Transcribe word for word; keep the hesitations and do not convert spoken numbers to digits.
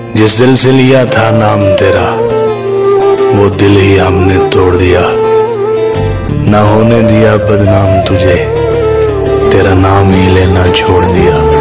जिस दिल से लिया था नाम तेरा, वो दिल ही हमने तोड़ दिया। ना होने दिया बदनाम तुझे, तेरा नाम ही लेना छोड़ दिया।